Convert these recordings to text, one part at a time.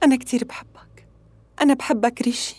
أنا كتير بحبك. أنا بحبك ريشي.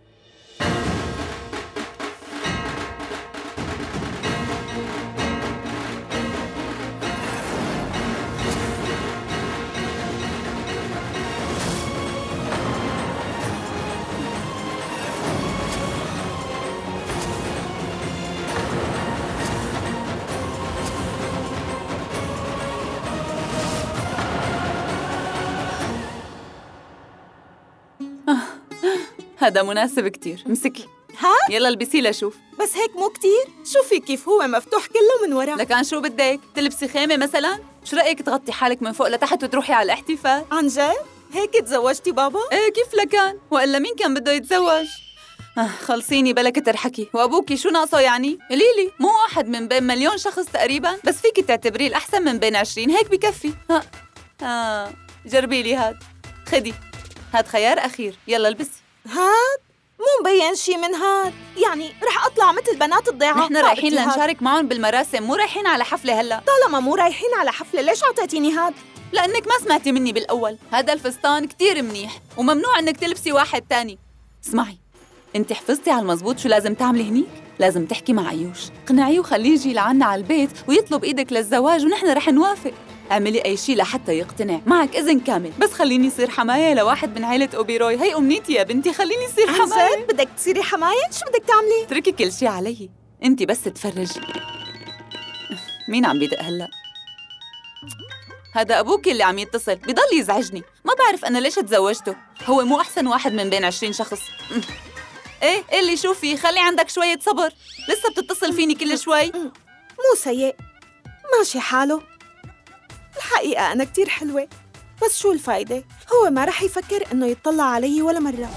هذا مناسب كتير، امسكي. ها؟ يلا البسي لشوف. بس هيك مو كتير؟ شوفي كيف هو مفتوح كله من ورا. لكان شو بدك؟ تلبسي خيمة مثلا؟ شو رأيك تغطي حالك من فوق لتحت وتروحي على الاحتفال؟ عن جد؟ هيك تزوجتي بابا؟ ايه كيف لكان؟ وإلا مين كان بده يتزوج؟ خلصيني بلا كتر حكي. وأبوكي شو ناقصه يعني؟ قليلي مو واحد من بين مليون شخص تقريبا، بس فيكي تعتبريه الأحسن من بين 20، هيك بكفي. جربي لي هاد، خدي هاد خيار أخير، يلا البسي. هاد؟ مو مبين شي من هاد، يعني رح أطلع مثل بنات الضيعة. نحن رايحين لنشارك معهم بالمراسم، مو رايحين على حفلة هلا. طالما مو رايحين على حفلة ليش عطيتيني هاد؟ لأنك ما سمعتي مني بالأول. هذا الفستان كتير منيح وممنوع إنك تلبسي واحد تاني. اسمعي، انت حفظتي على المزبوط شو لازم تعملي هنيك؟ لازم تحكي مع عيوش، اقنعيه وخليه يجي لعنا على البيت ويطلب ايدك للزواج ونحن رح نوافق. اعملي اي شيء لحتى يقتنع، معك اذن كامل، بس خليني يصير حماية لواحد من عائلة اوبيروي. هي امنيتي يا بنتي، خليني يصير حماية. عن جد بدك تصيري حماية؟ شو بدك تعملي؟ اتركي كل شيء علي، انت بس تفرجي. مين عم بيدق هلا؟ هذا أبوك اللي عم يتصل، بضل يزعجني، ما بعرف أنا ليش تزوجته، هو مو أحسن واحد من بين 20 شخص. إيه اللي شوفي، خلي عندك شوية صبر، لسه بتتصل فيني كل شوي. مو سيء، ماشي حاله. الحقيقة أنا كتير حلوة، بس شو الفايدة؟ هو ما رح يفكر إنه يطلع علي ولا مرة.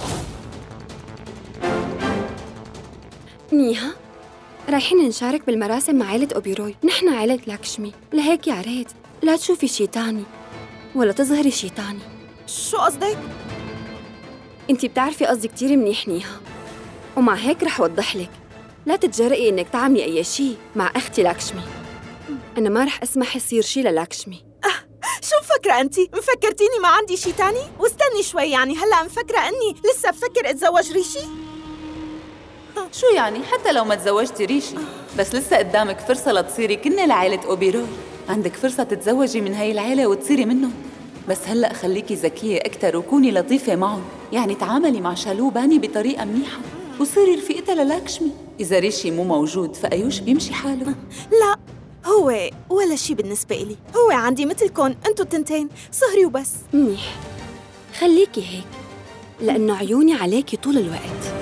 نيها، رايحين نشارك بالمراسم مع عائلة أوبيروي، نحن عائلة لاكشمي، لهيك يا ريت لا تشوفي شي تاني ولا تظهري شي تاني. شو قصدك؟ انتي بتعرفي قصدي كتير منيح نيها، ومع هيك رح وضح لك، لا تتجرئي انك تعملي اي شي مع اختي لاكشمي. انا ما رح اسمح يصير شي للاكشمي. شو مفكرة أنتي؟ مفكرتيني ما عندي شي تاني؟ واستني شوي، يعني هلأ مفكرة أني لسه بفكر أتزوج ريشي؟ شو يعني؟ حتى لو ما تزوجتي ريشي، بس لسه قدامك فرصة لتصيري كنة لعائلة أوبيروي، عندك فرصة تتزوجي من هاي العائلة وتصيري منهم. بس هلأ خليكي ذكية أكتر وكوني لطيفة معهم، يعني تعاملي مع شالو باني بطريقة منيحة وصيري رفيقتها للاكشمي. إذا ريشي مو موجود فأيوش بيمشي حاله. لا، هو ولا شي بالنسبة إلي، هو عندي مثلكن انتو التنتين، صهري وبس. منيح، خليكي هيك لأنه عيوني عليكي طول الوقت.